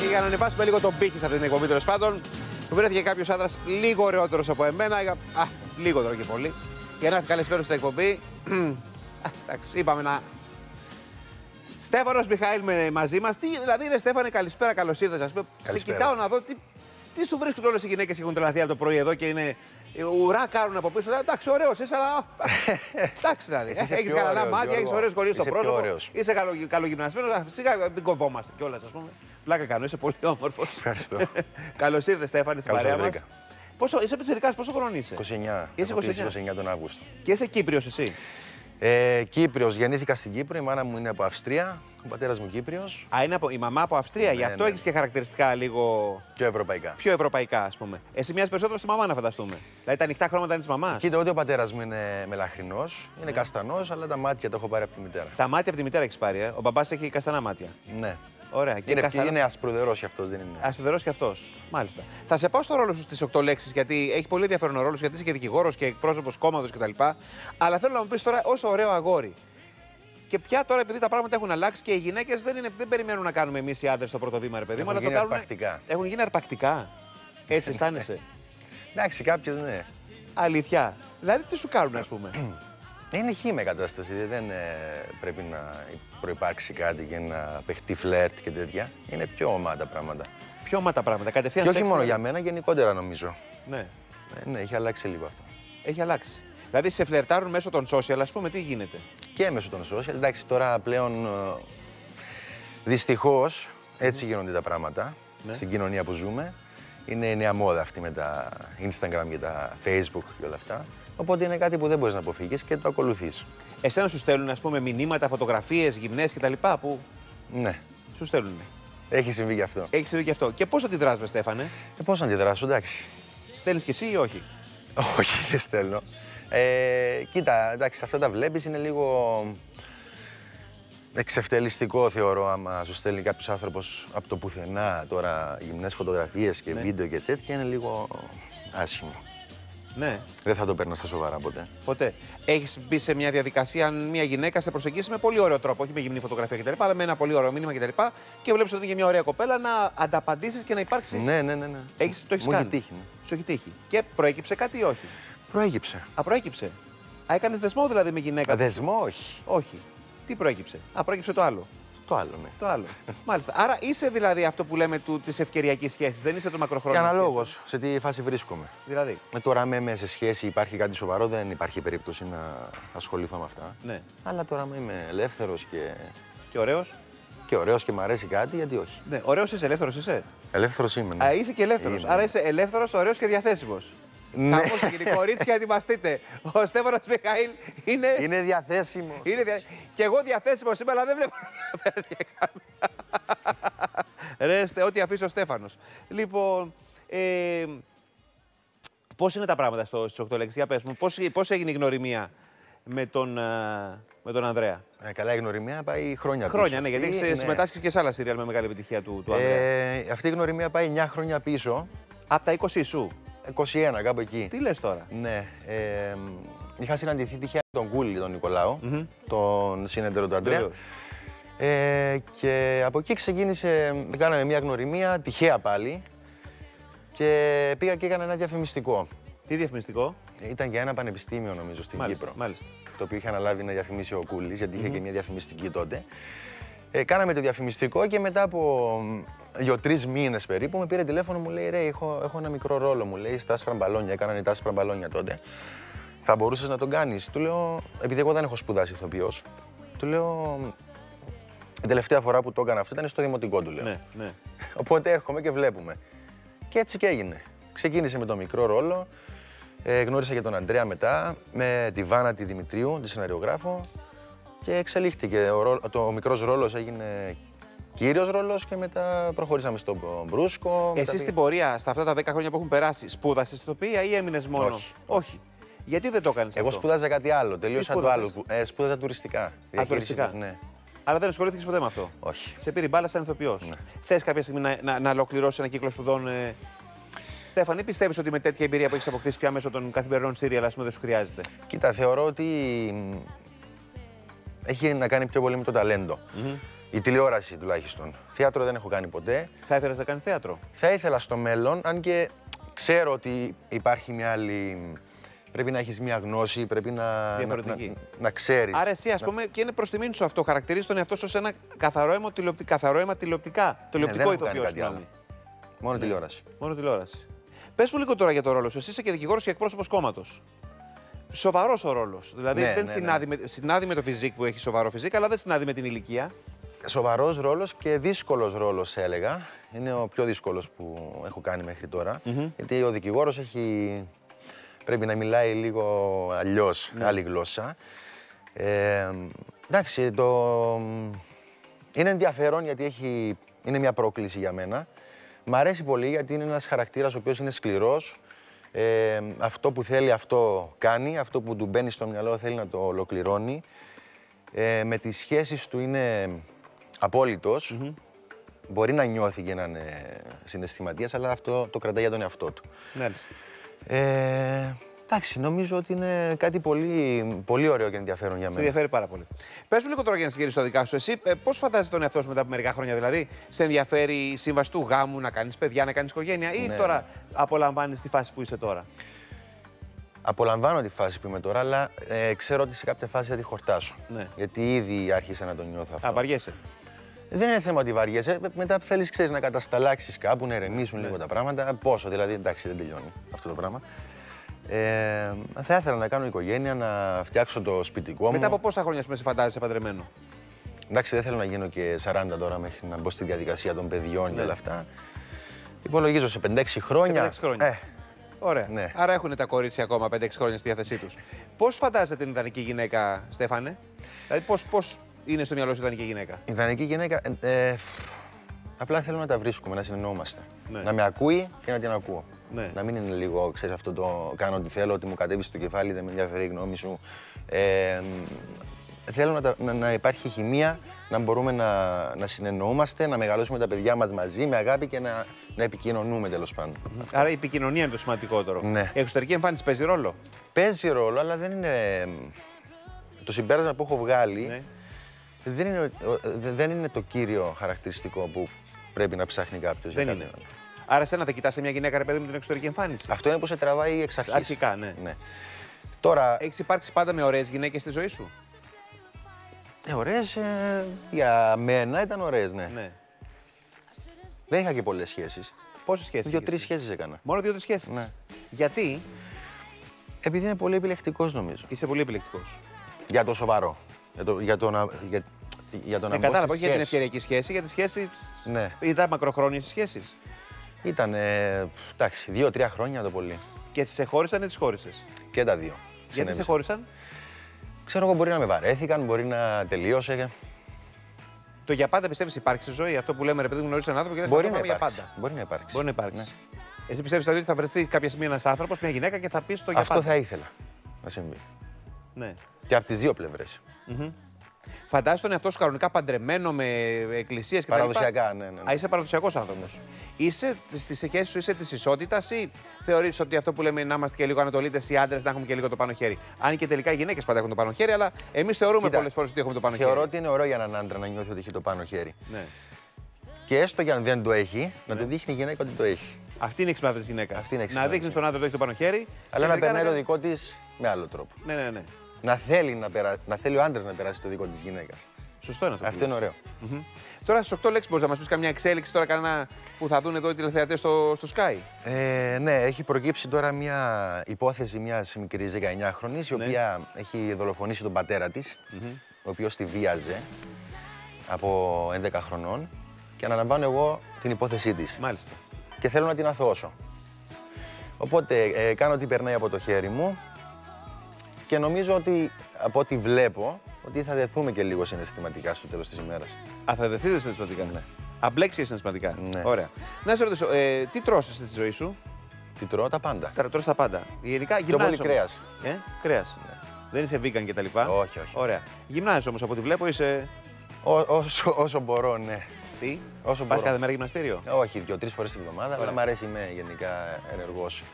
Και για να ανεβάσουμε λίγο τον πύχη σε αυτή την εκπομπή, τέλος πάντων, βρέθηκε κάποιος άντρας λίγο ωραιότερος από εμένα. Λιγότερο και πολύ. Για να έρθει καλεσμένος στην εκπομπή. Εντάξει, είπαμε να. Στέφανος Μιχαήλ μαζί μας. Δηλαδή, είναι Στέφανε, καλησπέρα, καλώς ήρθες. Ας πούμε, σε κοιτάω να δω τι σου βρίσκουν όλες οι γυναίκες που έχουν τρελαθεί από το πρωί εδώ και είναι. Ουρά κάνουν από πίσω. Εντάξει, ωραίος είσαι, αλλά. Εντάξει, δηλαδή. Έχεις καλά μάτια, έχεις ωραίες γωνίες στο πρόσωπο. Είσαι καλογυμνασμένος. Σιγά μην κοβόμαστε κιόλας, ας πούμε. Πλάκα κάνω, είσαι πολύ όμορφος. Ευχαριστώ. Καλώς ήρθες, Στέφανε, στην παρέα μας. Είσαι πιτσιρικάς, πόσο χρόνο είσαι? 29. Είσαι 29 τον Αύγουστο. Και είσαι Κύπριος εσύ? Κύπριος, γεννήθηκα στην Κύπρο. Η μάνα μου είναι από Αυστρία. Ο πατέρας μου Κύπριος. Είναι η μαμά από Αυστρία, γι' αυτό έχεις και χαρακτηριστικά λίγο. Πιο ευρωπαϊκά. Ας πούμε. Εσύ μοιάζεις περισσότερο στη μαμά, να φανταστούμε. Δηλαδή τα ανοιχτά χρώματα είναι της μαμάς. Κοίτα, ότι ο πατέρας μου είναι μελαχρινός, είναι καστανός, αλλά τα μάτια τα έχω πάρει από τη μητέρα. Τα μάτια από τη μητέρα έχεις πάρει, Ο μπαμπάς έχει καστανά μάτια. Ναι. Ωραία. Είναι ασπρουδερός κι αυτός, δεν είναι. Ασπρουδερός κι αυτός. Μάλιστα. Θα σε πάω στο ρόλο σου στις 8 λέξεις, γιατί έχει πολύ ενδιαφέρον ο ρόλος, γιατί είσαι και δικηγόρος και εκπρόσωπος κόμματος κτλ. Αλλά θέλω να μου πεις τώρα, όσο ωραίο αγόρι. Και πια τώρα, επειδή τα πράγματα έχουν αλλάξει και οι γυναίκες δεν περιμένουν να κάνουμε εμείς οι άντρες το πρώτο βήμα, ρε παιδί μου, αλλά το κάνουν. Έχουν γίνει αρπακτικά. Έτσι αισθάνεσαι? Εντάξει, κάποιες ναι. Αλήθεια. Δηλαδή, τι σου κάνουν, ας πούμε? Είναι χύμη κατάσταση. Δεν πρέπει να προϋπάρξει κάτι και να παιχτεί φλερτ και τέτοια. Είναι πιο ομά τα πράγματα. Πιο ομά τα πράγματα. Κατευθείαν. Και όχι μόνο για μένα, γενικότερα νομίζω. Ναι. Ναι, έχει αλλάξει λίγο αυτό. Έχει αλλάξει. Δηλαδή, σε φλερτάρουν μέσω των social, ας πούμε, τι γίνεται? Και μέσω των social. Εντάξει, τώρα πλέον δυστυχώς έτσι γίνονται τα πράγματα στην κοινωνία που ζούμε. Είναι η νέα μόδα αυτή με τα Instagram και τα Facebook και όλα αυτά. Οπότε είναι κάτι που δεν μπορείς να αποφύγεις και το ακολουθείς. Εσένα σου στέλνουν, ας πούμε, μηνύματα, φωτογραφίες, γυμνές κτλ. Που. Ναι. Σου στέλνουν. Έχει συμβεί και αυτό. Έχει συμβεί και αυτό. Και πώς αντιδράς, Στέφανε? Πώς αντιδράσω, εντάξει. Στέλνεις κι εσύ ή όχι? Όχι, δεν στέλνω. Κοίτα, εντάξει, αυτά τα βλέπεις, είναι λίγο εξευτελιστικό θεωρώ άμα σου στέλνει κάποιος άνθρωπος από το πουθενά τώρα γυμνές φωτογραφίες και βίντεο και τέτοια, είναι λίγο άσχημο. Ναι. Δεν θα το παίρνω στα σοβαρά ποτέ. Ποτέ. Έχεις μπει σε μια διαδικασία, αν μια γυναίκα σε προσεγγίσει με πολύ ωραίο τρόπο, όχι με γυμνή φωτογραφία κτλ., αλλά με ένα πολύ ωραίο μήνυμα κτλ. Και βλέπεις ότι είναι μια ωραία κοπέλα, να ανταπαντήσεις και να υπάρξει. Ναι. Το έχεις κάνει. Μου έχει τύχει. Ναι. Σου έχει τύχει. Και προέκυψε κάτι ή όχι? Προέκυψε. Προέκυψε. Έκανες δεσμό δηλαδή με γυναίκα? Δεσμό, όχι. Όχι. Τι προέκυψε? Προέκυψε το άλλο. Το άλλο, ναι. Το άλλο. Μάλιστα. Άρα είσαι δηλαδή αυτό που λέμε της ευκαιριακής σχέσης, δεν είσαι το μακροχρόνιο. Και αναλόγως σε τι φάση βρίσκομαι. Δηλαδή. Τώρα είμαι σε σχέση, υπάρχει κάτι σοβαρό, δεν υπάρχει περίπτωση να ασχοληθώ με αυτά. Ναι. Αλλά τώρα είμαι ελεύθερος και ωραίος. Και ωραίος και μου αρέσει κάτι, γιατί όχι. Ναι, ωραίος είσαι, ελεύθερος είσαι. Ελεύθερος είμαι. Ναι. Είσαι και ελεύθερος. Άρα είσαι ελεύθερος, ωραίος και διαθέσιμος. Ναι. Χαμός θα γίνει. Κορίτσια, ετοιμαστείτε. Ο Στέφανος Μιχαήλ είναι διαθέσιμος. Και εγώ διαθέσιμος είμαι, αλλά δεν βλέπω. Ρε, ό,τι αφήσει ο Στέφανος. Λοιπόν, πώς είναι τα πράγματα στις 8 λέξεις? Για πες μου, πώς έγινε η γνωριμία με τον Ανδρέα? Καλά, η γνωριμία πάει χρόνια πίσω. Χρόνια, ναι, γιατί έχεις συμμετάσχει και σε άλλα σύριαλ με μεγάλη επιτυχία του Ανδρέα. Αυτή η γνωριμία πάει 9 χρόνια πίσω. Από τα 20 σου? 21, κάπου εκεί. Τι λες τώρα? Ναι. Είχα συναντηθεί τυχαία με τον Κούλη, τον Νικολάου, τον συνεταιρό του Ανδρέα. Και από εκεί κάναμε μια γνωριμία, τυχαία πάλι. Και πήγα και έκανα ένα διαφημιστικό. Τι διαφημιστικό? Ήταν για ένα πανεπιστήμιο, νομίζω, στην Κύπρο. Μάλιστα. Το οποίο είχε αναλάβει να διαφημίσει ο Κούλης, γιατί είχε και μια διαφημιστική τότε. Κάναμε το διαφημιστικό και μετά από 2-3 μήνες περίπου με πήρε τηλέφωνο, μου λέει: Ρε, έχω ένα μικρό ρόλο, μου λέει, στα άσπρα μπαλόνια. Έκαναν τα άσπρα μπαλόνια τότε. Θα μπορούσες να τον κάνεις? Του λέω, επειδή εγώ δεν έχω σπουδάσει ηθοποιός, του λέω, η τελευταία φορά που το έκανα αυτό ήταν στο δημοτικό, του λέω. Ναι. Οπότε έρχομαι και βλέπουμε. Και έτσι και έγινε. Ξεκίνησε με το μικρό ρόλο. Γνώρισα και τον Ανδρέα μετά, με τη Βάνα τη Δημητρίου, τη σεναριογράφο. Και εξελίχθηκε. Ο μικρός ρόλος έγινε κύριος ρόλος και μετά προχωρήσαμε στον Μπρούσκο. Εσύ στην πορεία, στα αυτά τα 10 χρόνια που έχουν περάσει, σπούδασες ηθοποιία ή έμεινες μόνο? Όχι. Γιατί δεν το έκανες? Εγώ σπούδαζα κάτι άλλο. Τελείωσα το άλλο. Σπούδαζα τουριστικά. Τουριστικά. Ναι. Αλλά δεν ασχολήθηκες ποτέ με αυτό? Όχι. Σε πήρε μπάλα σαν ηθοποιός. Ναι. Θες κάποια στιγμή να ολοκληρώσεις ένα κύκλο σπουδών? Στέφανη, πιστεύεις ότι με τέτοια εμπειρία που έχεις αποκτήσει πια μέσω των καθημερινών σύριαλ, δεν σου χρειάζεται? Κοίτα, θεωρώ ότι έχει να κάνει πιο πολύ με το ταλέντο. Η τηλεόραση τουλάχιστον. Θέατρο δεν έχω κάνει ποτέ. Θα ήθελες να κάνεις θέατρο? Θα ήθελα στο μέλλον, αν και ξέρω ότι υπάρχει μια άλλη. Πρέπει να έχεις μια γνώση, πρέπει να ξέρεις. Άρα εσύ, ας πούμε, και είναι προς τιμήν σου αυτό, χαρακτηρίζεις τον εαυτό σου ως ένα καθαρό αίμα τηλεοπτικό ηθοποιό. Μόνο τηλεόραση. Μόνο τηλεόραση. Πες μου λίγο τώρα για το ρόλο σου. Εσύ είσαι και δικηγόρος και εκπρόσωπος κόμματος. Σοβαρός ο ρόλος. Δηλαδή δεν συνάδει με το φιζίκ που έχει σοβαρό φιζίκ, αλλά δεν συνάδει με την ηλικία. Σοβαρός ρόλος και δύσκολος ρόλος, έλεγα. Είναι ο πιο δύσκολος που έχω κάνει μέχρι τώρα. Γιατί ο δικηγόρος πρέπει να μιλάει λίγο αλλιώς, άλλη γλώσσα. Εντάξει, είναι ενδιαφέρον γιατί είναι μια πρόκληση για μένα. Μ' αρέσει πολύ γιατί είναι ένας χαρακτήρας ο οποίος είναι σκληρός. Αυτό που θέλει αυτό κάνει, αυτό που του μπαίνει στο μυαλό θέλει να το ολοκληρώνει. Με τις σχέσεις του είναι απόλυτος. Μπορεί να νιώθει και να είναι συναισθηματίας, αλλά αυτό το κρατάει για τον εαυτό του. Εντάξει, νομίζω ότι είναι κάτι πολύ ωραίο και ενδιαφέρον για μένα. Σε ενδιαφέρει πάρα πολύ. Πες μου λίγο τώρα για να συγκεκρισεις τα δικά σου. Εσύ πώς φαντάζεσαι τον εαυτό σου μετά από μερικά χρόνια, δηλαδή, σε ενδιαφέρει η σύμβαση του γάμου, να κάνεις παιδιά, να κάνεις οικογένεια, ή τώρα απολαμβάνεις τη φάση που είσαι τώρα? Απολαμβάνω τη φάση που είμαι τώρα, αλλά ξέρω ότι σε κάποια φάση θα τη χορτάσω. Γιατί ήδη άρχισα να τον νιώθω αυτό. Βαριέσαι? Δεν είναι θέμα ότι βαριέσαι. Μετά θέλεις, ξέρεις, να κατασταλάξεις κάπου, να ηρεμήσουν λίγο τα πράγματα. Πόσο, δηλαδή, εντάξει, δεν τελειώνει αυτό το πράγμα. Θα ήθελα να κάνω οικογένεια, να φτιάξω το σπιτικό μου. Μετά από πόσα χρόνια σε φαντάζεσαι παντρεμένο? Εντάξει, δεν θέλω να γίνω και 40 τώρα μέχρι να μπω στη διαδικασία των παιδιών και όλα αυτά. Υπολογίζω σε 5-6 χρόνια. Σε 5-6 χρόνια. Ωραία. Άρα έχουν τα κορίτσια ακόμα 5-6 χρόνια στη διάθεσή τους. Πώς φαντάζεσαι την ιδανική γυναίκα, Στέφανε? Δηλαδή, πώς είναι στο μυαλό σου η ιδανική γυναίκα? Η ιδανική γυναίκα. Απλά θέλω να τα βρίσκουμε, να συνεννοούμαστε. Να με ακούει και να την ακούω. Να μην είναι λίγο, ξέρεις, αυτό το κάνω ό,τι θέλω, ότι μου κατέβει στο κεφάλι, δεν με ενδιαφέρει η γνώμη σου. Θέλω να υπάρχει χημεία, να μπορούμε να συνεννοούμαστε, να μεγαλώσουμε τα παιδιά μας μαζί με αγάπη και να επικοινωνούμε, τέλος πάντων. Άρα η επικοινωνία είναι το σημαντικότερο. Ναι. Η εξωτερική εμφάνιση παίζει ρόλο? Παίζει ρόλο, αλλά δεν είναι. Το συμπέρασμα που έχω βγάλει δεν είναι το κύριο χαρακτηριστικό που πρέπει να ψάχνει κάποιος. Δεν είναι. Άρα, εσένα δεν κοιτάς σε μια γυναίκα, ρε παιδί, με την εξωτερική εμφάνιση? Αυτό είναι που σε τραβάει εξ αρχής. Αρχικά, ναι. Τώρα. Έχεις υπάρξει πάντα με ωραίες γυναίκες στη ζωή σου? Ωραίες, για μένα ήταν ωραίες, ναι. Δεν είχα και πολλές σχέσεις. Πόσες σχέσεις? 2-3 σχέσεις έκανα. Μόνο 2-3 σχέσεις? Ναι. Γιατί? Επειδή είμαι πολύ επιλεκτικός, νομίζω. Είσαι πολύ επιλεκτικός. Για το σοβαρό. Για το να κατάλαβα, όχι για την ευκαιριακή σχέση, για τις σχέσεις. Ναι. Ήταν μακροχρόνιες σχέσεις? Ήταν, εντάξει, 2-3 χρόνια το πολύ. Και σε χώρισαν ή τις χώρισες? Και τα δύο. Γιατί σε χώρισαν? Ξέρω εγώ, μπορεί να με βαρέθηκαν, μπορεί να τελείωσε. Το για πάντα πιστεύεις υπάρχει στη ζωή? Αυτό που λέμε, ρε παιδί μου, γνωρίζεις έναν άνθρωπο και μπορεί να πάμε για πάντα. Μπορεί να υπάρξει. Μπορεί να υπάρξει. Ναι. Εσύ πιστεύεις δηλαδή ότι θα βρεθεί κάποια στιγμή ένας άνθρωπος, μια γυναίκα και θα πει το για πάντα? Αυτό θα ήθελα να συμβεί. Ναι. Και από τις δύο πλευρές. Φαντάζεσαι τον εαυτό σου κανονικά παντρεμένο με εκκλησίες και τα λοιπά? Παραδοσιακά, ναι. Α, είσαι παραδοσιακός άνθρωπος. Είσαι στις σχέσεις σου, είσαι της ισότητας ή θεωρείς ότι αυτό που λέμε να είμαστε και λίγο ανατολίτες οι άντρες να έχουμε και λίγο το πάνω χέρι? Αν και τελικά οι γυναίκες πάντα έχουν το πάνω χέρι, αλλά εμείς θεωρούμε πολλές φορές ότι έχουμε το πάνω χέρι. Θεωρώ ότι είναι ωραίο για έναν άντρα να νιώθει ότι έχει το πάνω χέρι. Ναι. Και έστω και αν δεν το έχει, να του δείχνει η γυναίκα ότι το έχει. Αυτή είναι η εξυπνάδα της γυναίκας. Να δείχνει στον άντρα ότι έχει το πάνω χέρι. Αλλά να περνάει το δικό της με άλλο τρόπο. Ναι. Να θέλει ο άντρας να περάσει το δικό της γυναίκας. Σωστό είναι αυτό. Αυτό είναι ωραίο. Τώρα στις 8 λέξεις μπορείς να μας πεις καμιά εξέλιξη τώρα κανένα που θα δουν εδώ οι τηλεθεατές στο Sky? Ναι, έχει προκύψει τώρα μια υπόθεση μιας μικρής 19χρονης η οποία έχει δολοφονήσει τον πατέρα της, ο οποίος τη βίαζε από 11 χρονών και αναλαμβάνω εγώ την υπόθεσή της. Μάλιστα. Και θέλω να την αθώσω. Οπότε κάνω ό,τι περνάει από το χέρι μου και νομίζω ότι από ό,τι βλέπω ότι θα δεθούμε και λίγο συναισθηματικά στο τέλος της ημέρας. Α, θα δεθείτε συναισθηματικά? Ναι. Αμπλέξεις συναισθηματικά? Ναι. Ωραία. Να σε ρωτήσω, τι τρως στη ζωή σου? Τι τρώω? Τα πάντα. Τρως τα πάντα. Γενικά Πιο πολύ κρέας. Κρέας. Ναι. Δεν είσαι vegan και τα λοιπά? Όχι. Ωραία. Γυμνάζεις όμως από ό,τι βλέπω, είσαι... Όσο μπορώ, ναι. Τι? Όσο Πας μπορώ. κάθε μέρα γυμναστήριο? Όχι, 2-3 φορές την εβδομάδα, αλλά μου αρέσει, είμαι γενικά ενεργός.